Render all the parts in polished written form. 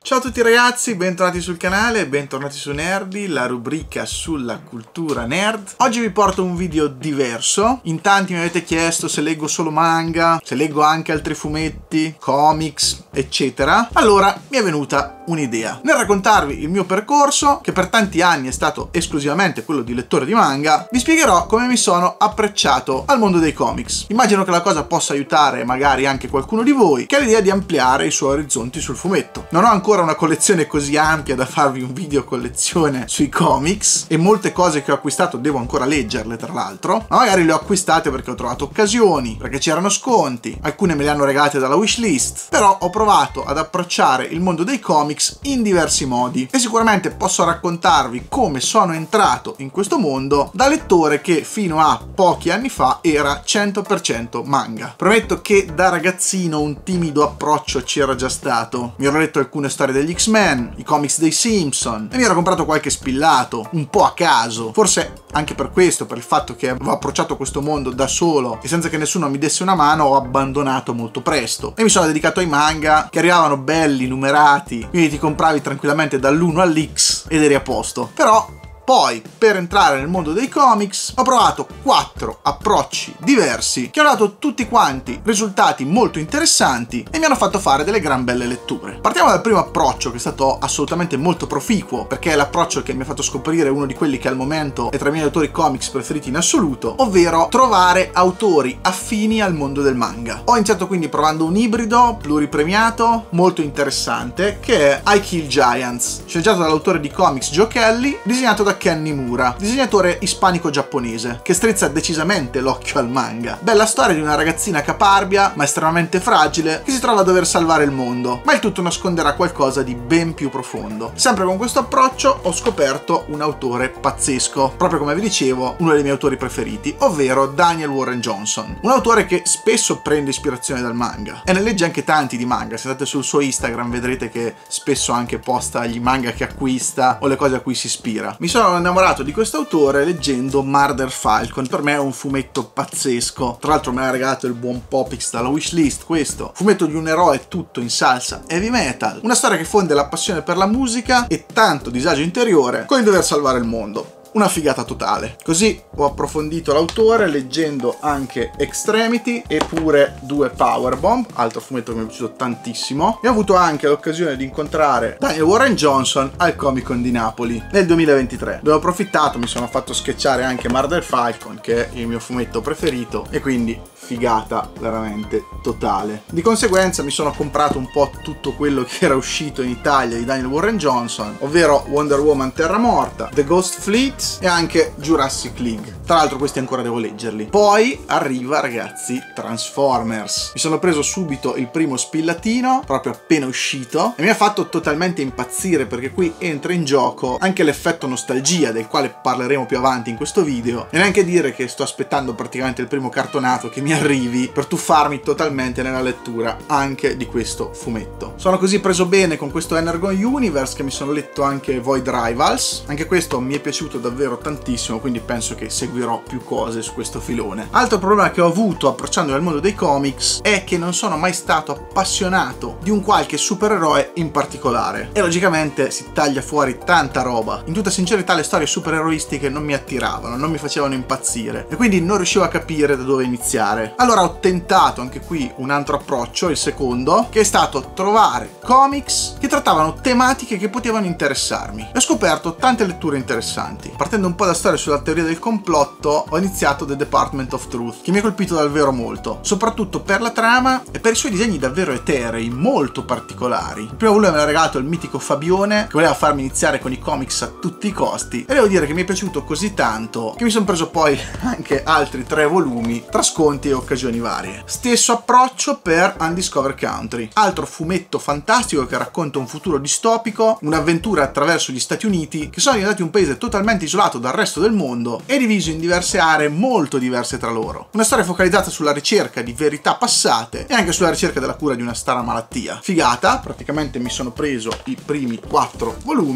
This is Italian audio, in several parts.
Ciao a tutti ragazzi, bentornati sul canale, bentornati su Nerdy, la rubrica sulla cultura nerd. Oggi vi porto un video diverso. In tanti mi avete chiesto se leggo solo manga, se leggo anche altri fumetti, comics, eccetera. Allora mi è venuta un'idea. Nel raccontarvi il mio percorso, che per tanti anni è stato esclusivamente quello di lettore di manga, vi spiegherò come mi sono approcciato al mondo dei comics. Immagino che la cosa possa aiutare magari anche qualcuno di voi che ha l'idea di ampliare i suoi orizzonti sul fumetto. Non ho ancora una collezione così ampia da farvi un video collezione sui comics e molte cose che ho acquistato devo ancora leggerle tra l'altro, ma magari le ho acquistate perché ho trovato occasioni, perché c'erano sconti, alcune me le hanno regalate dalla wishlist, però ho provato ad approcciare il mondo dei comics in diversi modi e sicuramente posso raccontarvi come sono entrato in questo mondo da lettore che fino a pochi anni fa era 100% manga. Prometto che da ragazzino un timido approccio c'era già stato, mi ero letto alcune storie degli X-Men, i comics dei Simpson e mi ero comprato qualche spillato, un po' a caso, forse anche per questo, per il fatto che avevo approcciato questo mondo da solo e senza che nessuno mi desse una mano, ho abbandonato molto presto e mi sono dedicato ai manga che arrivavano belli, numerati, quindi ti compravi tranquillamente dall'1 all'X ed eri a posto. Però poi, per entrare nel mondo dei comics, ho provato 4 approcci diversi che hanno dato tutti quanti risultati molto interessanti e mi hanno fatto fare delle gran belle letture. Partiamo dal primo approccio, che è stato assolutamente molto proficuo, perché è l'approccio che mi ha fatto scoprire uno di quelli che al momento è tra i miei autori comics preferiti in assoluto, ovvero trovare autori affini al mondo del manga. Ho iniziato quindi provando un ibrido pluripremiato molto interessante, che è I Kill Giants, sceneggiato dall'autore di comics Joe Kelly, disegnato da Ken Niimura, disegnatore ispanico-giapponese, che strizza decisamente l'occhio al manga. Bella storia di una ragazzina caparbia, ma estremamente fragile, che si trova a dover salvare il mondo, ma il tutto nasconderà qualcosa di ben più profondo. Sempre con questo approccio ho scoperto un autore pazzesco, proprio come vi dicevo, uno dei miei autori preferiti, ovvero Daniel Warren Johnson, un autore che spesso prende ispirazione dal manga e ne legge anche tanti di manga. Se andate sul suo Instagram vedrete che spesso anche posta gli manga che acquista o le cose a cui si ispira. Mi sono innamorato di questo autore leggendo Murder Falcon. Per me è un fumetto pazzesco, tra l'altro me l'ha regalato il buon Popix dalla wishlist. Questo fumetto di un eroe tutto in salsa heavy metal, una storia che fonde la passione per la musica e tanto disagio interiore con il dover salvare il mondo. Una figata totale. Così ho approfondito l'autore leggendo anche Extremity e pure 2 Powerbomb, altro fumetto che mi è piaciuto tantissimo, e ho avuto anche l'occasione di incontrare Daniel Warren Johnson al Comic Con di Napoli nel 2023, dove ho approfittato, mi sono fatto sketchare anche Murder Falcon, che è il mio fumetto preferito, e quindi figata veramente totale. Di conseguenza mi sono comprato un po' tutto quello che era uscito in Italia di Daniel Warren Johnson, ovvero Wonder Woman Terra Morta, The Ghost Fleet e anche Jurassic League. Tra l'altro questi ancora devo leggerli. Poi arriva, ragazzi, Transformers. Mi sono preso subito il primo spillatino, proprio appena uscito, e mi ha fatto totalmente impazzire, perché qui entra in gioco anche l'effetto nostalgia, del quale parleremo più avanti in questo video, e neanche dire che sto aspettando praticamente il primo cartonato che mi arrivi per tuffarmi totalmente nella lettura anche di questo fumetto. Sono così preso bene con questo Energon Universe che mi sono letto anche Void Rivals. Anche questo mi è piaciuto davvero tantissimo, quindi penso che seguirò più cose su questo filone. Altro problema che ho avuto approcciando nel mondo dei comics è che non sono mai stato appassionato di un qualche supereroe in particolare, e logicamente si taglia fuori tanta roba. In tutta sincerità le storie supereroistiche non mi attiravano, non mi facevano impazzire, e quindi non riuscivo a capire da dove iniziare. Allora ho tentato anche qui un altro approccio, il secondo, che è stato trovare comics che trattavano tematiche che potevano interessarmi, e ho scoperto tante letture interessanti. Partendo un po' da storia sulla teoria del complotto, ho iniziato The Department of Truth, che mi ha colpito davvero molto, soprattutto per la trama e per i suoi disegni davvero eterei, molto particolari. Il primo volume me l'ha regalato il mitico Fabione, che voleva farmi iniziare con i comics a tutti i costi, e devo dire che mi è piaciuto così tanto che mi sono preso poi anche altri 3 volumi tra sconti e occasioni varie. Stesso approccio per Undiscovered Country, altro fumetto fantastico che racconta un futuro distopico, un'avventura attraverso gli Stati Uniti, che sono diventati un paese totalmente isolato dal resto del mondo e diviso in diverse aree molto diverse tra loro. Una storia focalizzata sulla ricerca di verità passate e anche sulla ricerca della cura di una strana malattia. Figata, praticamente mi sono preso i primi 4 volumi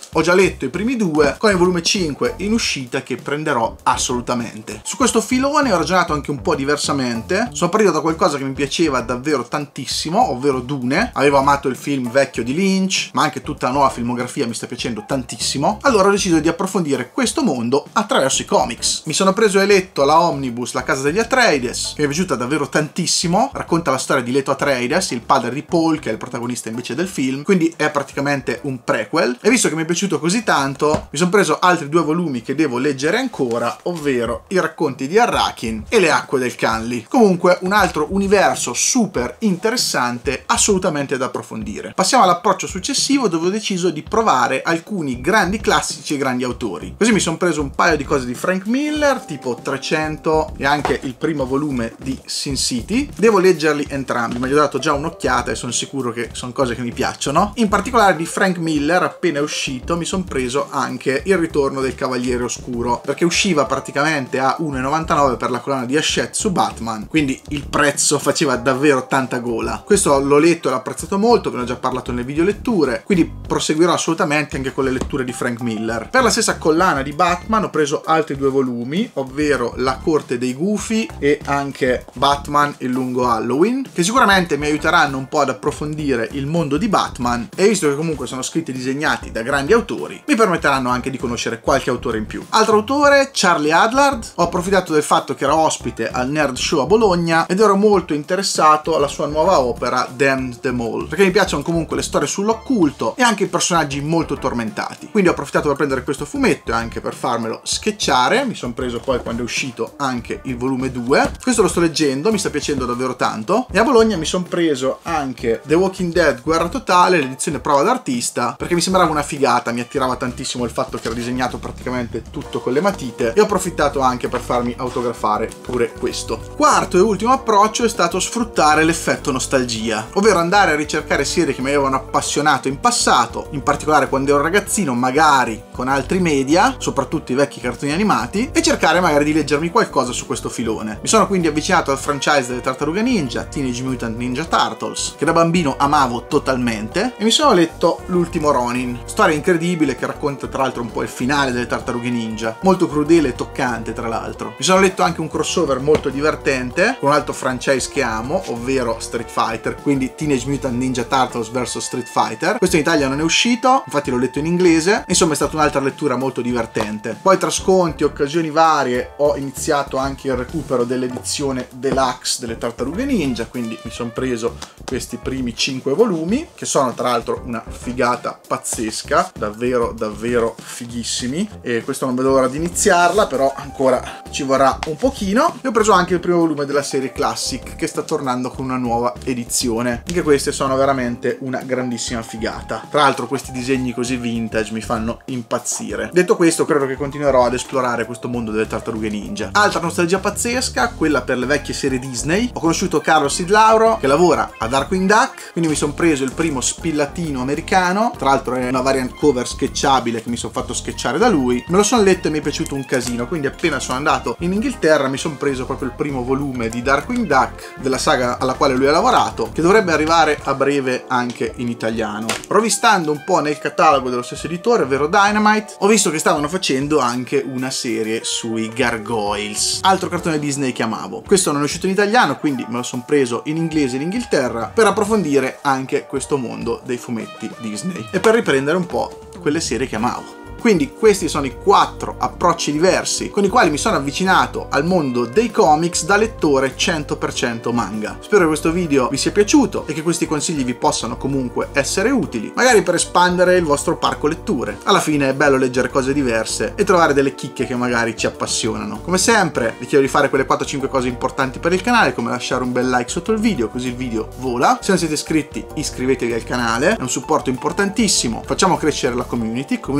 Ho già letto i primi 2, con il volume 5 in uscita che prenderò assolutamente. Su questo filone ho ragionato anche un po' diversamente. Sono partito da qualcosa che mi piaceva davvero tantissimo, ovvero Dune. Avevo amato il film vecchio di Lynch, ma anche tutta la nuova filmografia mi sta piacendo tantissimo. Allora ho deciso di approfondire questo mondo attraverso i comics. Mi sono preso e letto la omnibus La casa degli Atreides, che mi è piaciuta davvero tantissimo. Racconta la storia di Leto Atreides, il padre di Paul, che è il protagonista invece del film, quindi è praticamente un prequel. E visto che mi è piaciuto così tanto, mi sono preso altri 2 volumi che devo leggere ancora, ovvero i racconti di Arrakeen e Le acque del Canli. Comunque un altro universo super interessante, assolutamente da approfondire. Passiamo all'approccio successivo, dove ho deciso di provare alcuni grandi classici e grandi autori. Così mi sono preso un paio di cose di Frank Miller, tipo 300 e anche il primo volume di Sin City. Devo leggerli entrambi, ma gli ho dato già un'occhiata e sono sicuro che sono cose che mi piacciono. In particolare di Frank Miller, appena uscito, mi sono preso anche Il ritorno del Cavaliere Oscuro, perché usciva praticamente a 1,99 per la collana di Hachette su Batman, quindi il prezzo faceva davvero tanta gola. Questo l'ho letto e l'ho apprezzato molto, ve ne ho già parlato nelle video letture, quindi proseguirò assolutamente anche con le letture di Frank Miller. Per la stessa collana di Batman ho preso altri 2 volumi, ovvero La corte dei gufi e anche Batman il lungo Halloween, che sicuramente mi aiuteranno un po' ad approfondire il mondo di Batman, e visto che comunque sono scritti e disegnati da grandi autori, mi permetteranno anche di conoscere qualche autore in più. Altro autore, Charlie Adlard. Ho approfittato del fatto che era ospite al Nerd Show a Bologna ed ero molto interessato alla sua nuova opera Damned the Mole, perché mi piacciono comunque le storie sull'occulto e anche i personaggi molto tormentati. Quindi ho approfittato per prendere questo fumetto e anche per farmelo sketchare. Mi sono preso poi, quando è uscito, anche il volume 2. Questo lo sto leggendo, mi sta piacendo davvero tanto. E a Bologna mi sono preso anche The Walking Dead Guerra Totale, l'edizione prova d'artista, perché mi sembrava una figata, mi attirava tantissimo il fatto che era disegnato praticamente tutto con le matite, e ho approfittato anche per farmi autografare pure questo. Quarto e ultimo approccio è stato sfruttare l'effetto nostalgia, ovvero andare a ricercare serie che mi avevano appassionato in passato, in particolare quando ero ragazzino, magari con altri media, soprattutto i vecchi cartoni animati, e cercare magari di leggermi qualcosa su questo filone. Mi sono quindi avvicinato al franchise delle Tartarughe Ninja, Teenage Mutant Ninja Turtles, che da bambino amavo totalmente, e mi sono letto L'ultimo Ronin, storia incredibile che racconta tra l'altro un po' il finale delle Tartarughe Ninja, molto crudele e toccante tra l'altro. Mi sono letto anche un crossover molto divertente con un altro franchise che amo, ovvero Street Fighter, quindi Teenage Mutant Ninja Turtles vs Street Fighter. Questo in Italia non è uscito, infatti l'ho letto in inglese, insomma è stata un'altra lettura molto divertente. Poi tra sconti e occasioni varie ho iniziato anche il recupero dell'edizione deluxe delle Tartarughe Ninja, quindi mi sono preso questi primi 5 volumi, che sono tra l'altro una figata pazzesca, davvero davvero fighissimi, e questo non vedo l'ora di iniziarla, però ancora ci vorrà un pochino. E ho preso anche il primo volume della serie Classic, che sta tornando con una nuova edizione. Anche queste sono veramente una grandissima figata. Tra l'altro questi disegni così vintage mi fanno impazzire. Detto questo, credo che continuerò ad esplorare questo mondo delle Tartarughe Ninja. Altra nostalgia pazzesca, quella per le vecchie serie Disney. Ho conosciuto Carlo Sidlauro, che lavora a Darkwing Duck, quindi mi sono preso il primo spillatino americano, tra l'altro è una variant cover sketchabile che mi sono fatto sketchare da lui. Me lo sono letto e mi è piaciuto un casino, quindi appena sono andato in Inghilterra mi sono preso proprio il primo volume di Darkwing Duck, della saga alla quale lui ha lavorato, che dovrebbe arrivare a breve anche in italiano. Rovistando un po' nel catalogo dello stesso editore, ovvero Dynamite, ho visto che stavano facendo anche una serie sui Gargoyles, altro cartone Disney che amavo. Questo non è uscito in italiano, quindi me lo sono preso in inglese in Inghilterra per approfondire anche questo mondo dei fumetti Disney e per riprendere un po' quelle serie che amavo. Quindi questi sono i 4 approcci diversi con i quali mi sono avvicinato al mondo dei comics da lettore 100% manga. Spero che questo video vi sia piaciuto e che questi consigli vi possano comunque essere utili, magari per espandere il vostro parco letture. Alla fine è bello leggere cose diverse e trovare delle chicche che magari ci appassionano. Come sempre vi chiedo di fare quelle 4-5 cose importanti per il canale, come lasciare un bel like sotto il video, così il video vola. Se non siete iscritti, iscrivetevi al canale, è un supporto importantissimo. Facciamo crescere la community che trovate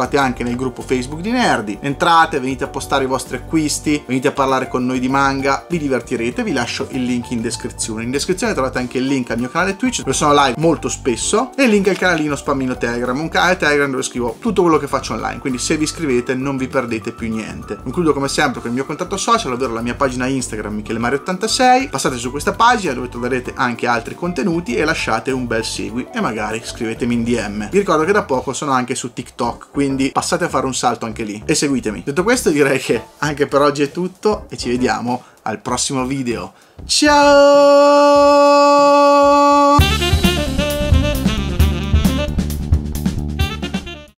trovate anche nel gruppo Facebook di Nerdy. Entrate, venite a postare i vostri acquisti, venite a parlare con noi di manga, vi divertirete. Vi lascio il link in descrizione. In descrizione trovate anche il link al mio canale Twitch, dove sono live molto spesso, e il link al canalino spammino Telegram, un canale Telegram dove scrivo tutto quello che faccio online, quindi se vi iscrivete non vi perdete più niente. Concludo come sempre con il mio contatto social, ovvero la mia pagina Instagram MicheleMario86. Passate su questa pagina dove troverete anche altri contenuti e lasciate un bel segui e magari scrivetemi in DM. Vi ricordo che da poco sono anche su TikTok, quindi passate a fare un salto anche lì e seguitemi. Detto questo, direi che anche per oggi è tutto e ci vediamo al prossimo video. Ciao!